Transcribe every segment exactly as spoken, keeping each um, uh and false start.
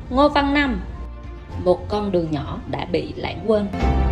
Ngô Văn Năm, một con đường nhỏ đã bị lãng quên.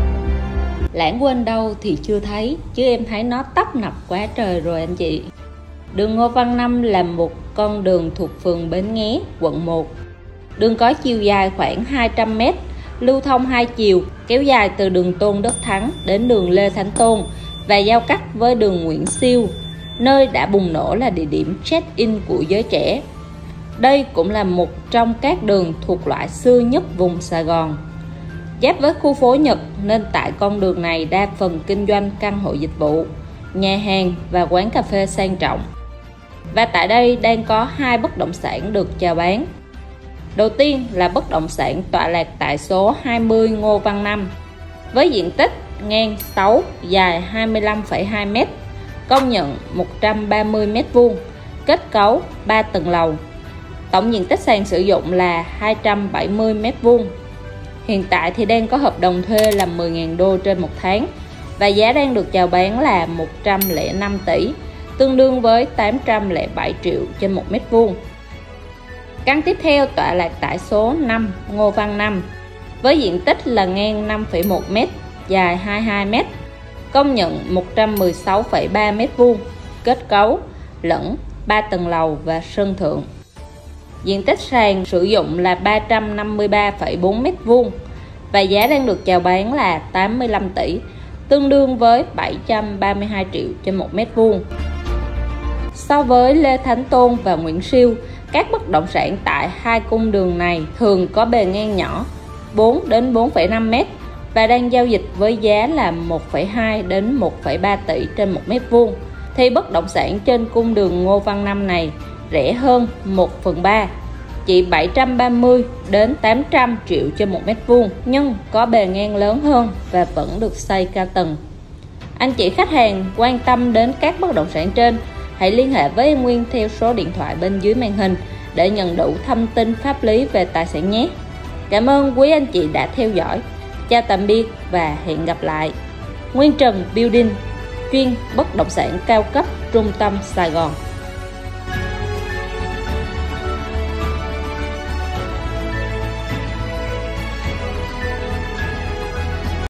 Lãng quên đâu thì chưa thấy, chứ em thấy nó tấp nập quá trời rồi anh chị. Đường Ngô Văn Năm là một con đường thuộc phường Bến Nghé, quận một. Đường có chiều dài khoảng hai trăm mét, lưu thông hai chiều, kéo dài từ đường Tôn Đức Thắng đến đường Lê Thánh Tôn và giao cắt với đường Nguyễn Siêu, nơi đã bùng nổ là địa điểm check-in của giới trẻ. Đây cũng là một trong các đường thuộc loại xưa nhất vùng Sài Gòn. Giáp với khu phố Nhật nên tại con đường này đa phần kinh doanh căn hộ dịch vụ, nhà hàng và quán cà phê sang trọng. Và tại đây đang có hai bất động sản được chào bán. Đầu tiên là bất động sản tọa lạc tại số hai mươi Ngô Văn Năm với diện tích ngang sáu, dài hai mươi lăm phẩy hai mét, công nhận một trăm ba mươi mét vuông, kết cấu ba tầng lầu. Tổng diện tích sàn sử dụng là hai trăm bảy mươi mét vuông. Hiện tại thì đang có hợp đồng thuê là mười nghìn đô trên một tháng và giá đang được chào bán là một trăm lẻ năm tỷ, tương đương với tám trăm lẻ bảy triệu trên một mét vuông. Căn tiếp theo tọa lạc tại số năm Ngô Văn Năm với diện tích là ngang năm phẩy một mét, dài hai mươi hai mét, công nhận một trăm mười sáu phẩy ba mét vuông, kết cấu lẫn ba tầng lầu và sân thượng. Diện tích sàn sử dụng là ba trăm năm mươi ba phẩy bốn mét vuông và giá đang được chào bán là tám mươi lăm tỷ, tương đương với bảy trăm ba mươi hai triệu trên một mét vuông. So với Lê Thánh Tôn và Nguyễn Siêu, các bất động sản tại hai cung đường này thường có bề ngang nhỏ, bốn đến bốn phẩy năm mét và đang giao dịch với giá là một phẩy hai đến một phẩy ba tỷ trên một mét vuông. Thì bất động sản trên cung đường Ngô Văn Năm này rẻ hơn một phần ba, chỉ bảy trăm ba mươi đến tám trăm triệu trên một mét vuông, nhưng có bề ngang lớn hơn và vẫn được xây cao tầng. Anh chị khách hàng quan tâm đến các bất động sản trên, hãy liên hệ với em Nguyên theo số điện thoại bên dưới màn hình để nhận đủ thông tin pháp lý về tài sản nhé. Cảm ơn quý anh chị đã theo dõi. Chào tạm biệt và hẹn gặp lại. Nguyên Trần Building, chuyên bất động sản cao cấp trung tâm Sài Gòn.